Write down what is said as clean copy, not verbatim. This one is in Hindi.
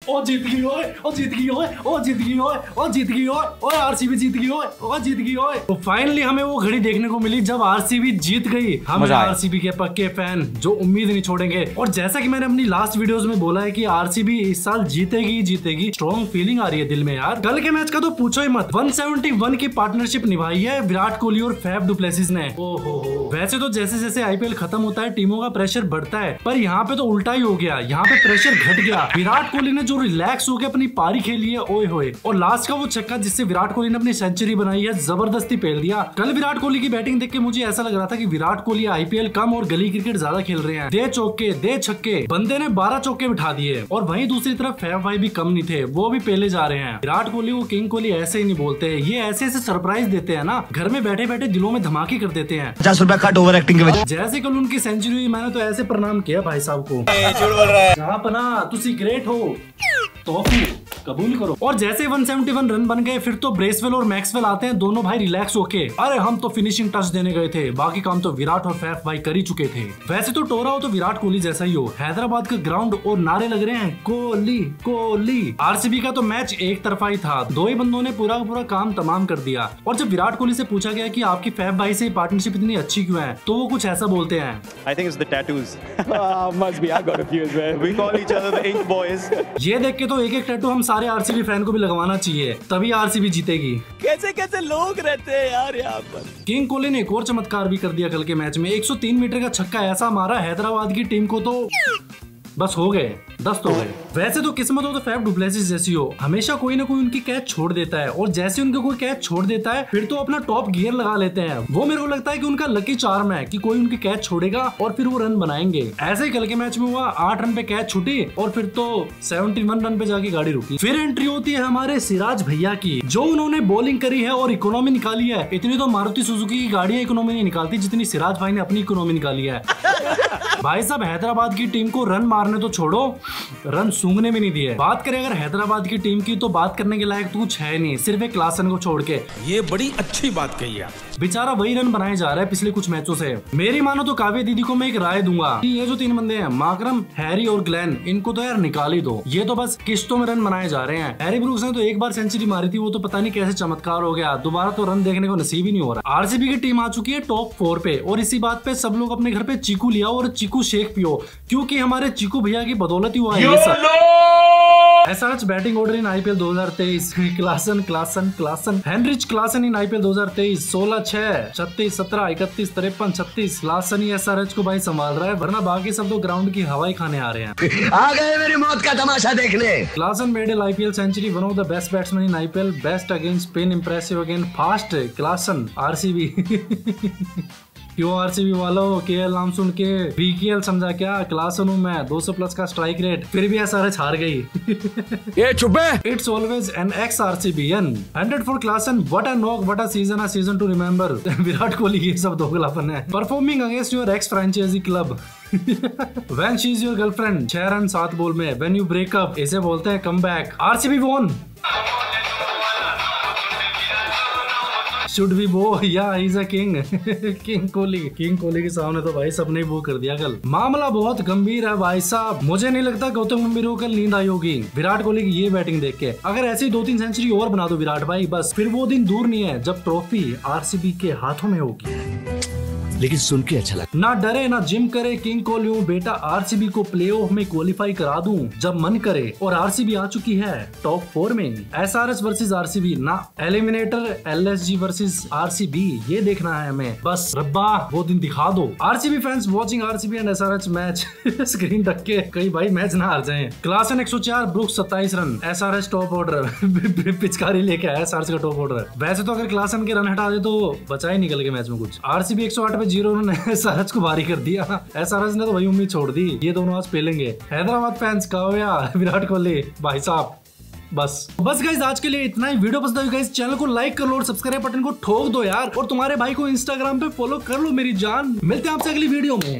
ओ जीत गई ओए, ओ जीत गई ओए, ओ जीत गई ओए, ओ जीत गई ओए, ओए आरसीबी जीत गई ओए, ओ जीत गई ओए। तो फाइनली हमें वो घड़ी देखने को मिली जब आरसीबी जीत गई। हम आरसीबी के पक्के फैन जो उम्मीद नहीं छोड़ेंगे। और जैसा कि मैंने अपनी लास्ट वीडियोस में बोला है कि आरसीबी इस साल जीतेगी जीतेगी, स्ट्रॉन्ग फीलिंग आ रही है दिल में यार। कल के मैच का तो पूछो ही मत, 171 की पार्टनरशिप निभाई है विराट कोहली और फैफ डु प्लेसिस ने। ओहो, वैसे तो जैसे जैसे आईपीएल खत्म होता है टीमों का प्रेशर बढ़ता है, पर यहाँ पे तो उल्टा ही हो गया। यहाँ पे प्रेशर घट गया। विराट कोहली ने जो रिलैक्स होकर अपनी पारी खेली है, ओए होए। और लास्ट का वो छक्का जिससे विराट कोहली ने अपनी सेंचुरी बनाई है, जबरदस्ती पेल दिया। कल विराट कोहली की बैटिंग देख के मुझे ऐसा लग रहा था कि विराट कोहली आईपीएल कम और गली क्रिकेट ज्यादा खेल रहे हैं। दे चौके दे छक्के, बंदे ने 12 चौके बिठा दिए। और वहीं दूसरी तरफ फैफ भाई भी कम नहीं थे, वो भी पेले जा रहे हैं। विराट कोहली को किंग कोहली ऐसे ही नहीं बोलते, ये ऐसे ऐसे सरप्राइज देते हैं ना, घर में बैठे बैठे दिलों में धमाके कर देते हैं। 50 रुपए कट ओवर एक्टिंग के वजह। जैसे कल उनकी सेंचुरी हुई, मैंने तो ऐसे प्रणाम किया भाई साहब को। जहाँ पना तुसी ग्रेट हो, तोहफू कबूल करो। और जैसे 171 रन बन गए, फिर तो ब्रेसवेल और मैक्सवेल आते हैं, दोनों भाई रिलैक्स होके। अरे हम तो फिनिशिंग टच देने गए थे, बाकी काम तो विराट और फैफ भाई कर ही चुके थे। वैसे तो टोरा हो तो विराट कोहली जैसा ही हो। हैदराबाद का ग्राउंड और नारे लग रहे हैं कोहली कोहली। आरसीबी का तो मैच एक तरफा ही था, दो ही बंदों ने पूरा पूरा काम तमाम कर दिया। और जब विराट कोहली से पूछा गया कि आपकी फैफ भाई से पार्टनरशिप इतनी अच्छी क्यों है, तो वो कुछ ऐसा बोलते हैं, I think it's the tattoos. Must be. I got a few as well. We call each other the ink boys. ये देख के तो एक एक टैटू हम सारे आरसीबी फैन को भी लगवाना चाहिए, तभी आरसीबी जीतेगी। कैसे कैसे लोग रहते हैं यार यहाँ पर। किंग कोहली ने एक और चमत्कार भी कर दिया कल के मैच में। 103 मीटर का छक्का ऐसा मारा हैदराबाद की टीम को, तो बस हो गए, 10 हो गए। वैसे तो किस्मत हो तो फैफ डु प्लेसिस जैसी हो, हमेशा कोई ना कोई उनकी कैच छोड़ देता है। और जैसे उनका कोई कैच छोड़ देता है, फिर तो अपना टॉप गियर लगा लेते हैं। वो मेरे को लगता है कि उनका लकी चार्म है कि कोई उनकी कैच छोड़ेगा और फिर वो रन बनाएंगे। ऐसे ही कल के मैच में हुआ, 8 रन पे कैच छूटी और फिर तो 71 रन पे जाके गाड़ी रुकी। फिर एंट्री होती है हमारे सिराज भैया की, जो उन्होंने बॉलिंग करी है और इकोनॉमी निकाली है। इतनी तो मारुति सुजुकी की गाड़ियां इकोनॉमी नहीं निकालती जितनी सिराज भाई ने अपनी इकोनॉमी निकाली है। भाई साहब, हैदराबाद की टीम को रन मारने तो छोड़ो, रन सूंघने भी नहीं दिए। बात करें अगर हैदराबाद की टीम की, तो बात करने के लायक तो कुछ है नहीं, सिर्फ एक क्लासन को छोड़ के। ये बड़ी अच्छी बात कही है। बेचारा वही रन बनाए जा रहा है पिछले कुछ मैचों से। मेरी मानो तो काव्य दीदी को मैं एक राय दूंगा कि ये जो 3 बंदे हैं, माकरम, हैरी और ग्लेन, इनको तो यार निकाल ही दो। ये तो बस किश्तों में रन बनाए जा रहे हैं। हैरी ब्रूक्स ने तो एक बार सेंचुरी मारी थी, वो तो पता नहीं कैसे चमत्कार हो गया, दोबारा तो रन देखने को नसीब ही नहीं हो रहा। आरसीबी की टीम आ चुकी है टॉप 4 पे, और इसी बात पे सब लोग अपने घर पे चीकू लिया और चीकू शेक पियो, क्योंकि हमारे चीकू भैया की बदौलत ही हुआ है ये सब। SRH batting order in IPL 2023, Klaasen Klaasen Klaasen, Heinrich Klaasen in IPL 2023, 16-6, 36, 17, 31, 53, 36। Klaasen ही एसआरएच को भाई संभाल रहा है, वरना बाकी सब तो ग्राउंड की हवाई खाने आ रहे हैं। आ गए मेरी मौत का तमाशा देखने। Klaasen made an IPL century, one of the best batsman in IPL, best against spin, impressive again fast. Klaasen RCB. क्यों आरसीबी वालों, केएल नाम सुन के बीकेएल समझा क्या? क्लासन हूँ मैं, 200+ का स्ट्राइक रेट, फिर भी एसआरएच हार गई। ये चुप है। It's always an ex RCB, 100 for Klaasen, what a knock, what a season to remember. Virat Kohli ये सब दोगलापन है। Performing against your ex franchise club. When she is your girlfriend, 6 run 7 ball में। When you break up, इसे बोलते हैं come back. RCB won. Should we boo? Yeah, he's a king. King Kohli के सामने तो भाई सबने वो कर दिया कल। मामला बहुत गंभीर है भाई साहब। मुझे नहीं लगता गौतम गंभीर को कल नींद आई होगी विराट कोहली की ये बैटिंग देख के। अगर ऐसी 2-3 सेंचुरी और बना दो विराट भाई, बस फिर वो दिन दूर नहीं है जब ट्रॉफी आरसीबी के हाथों में होगी। लेकिन सुन के अच्छा लगा। ना डरे ना जिम करे, किंग कोहली हूँ बेटा, आरसीबी को प्लेऑफ में क्वालिफाई करा दूं जब मन करे। और आरसीबी आ चुकी है टॉप 4 में। एसआरएच वर्सेस आरसीबी, ना एलिमिनेटर एलएसजी वर्सेस आरसीबी, ये देखना है हमें। बस रब्बा वो दिन दिखा दो। RCB fans watching RCB and SRH match, screen ढक के कहीं भाई मैच ना हार जाए। क्लासन 104, Brooks 27 run, SRH top order. पिचकारी लेके आया एसआरएच का टॉप ऑर्डर। वैसे तो अगर क्लासन के रन हटा दे तो बचा ही निकल के मैच में कुछ। आरसीबी 108 पे 0 रन एसआरएच को भारी कर दिया। एसआरएच ने तो वही उम्मीद छोड़ दी, ये दोनों आज पेलेंगे। हैदराबाद फैंस काव्या, विराट कोहली भाई साहब। बस गाइस, आज के लिए इतना ही। वीडियो पसंद आई गाइस, चैनल को लाइक कर लो और सब्सक्राइब बटन को ठोक दो यार। और तुम्हारे भाई को इंस्टाग्राम पे फॉलो कर लो मेरी जान। मिलते हैं आपसे अगली वीडियो में।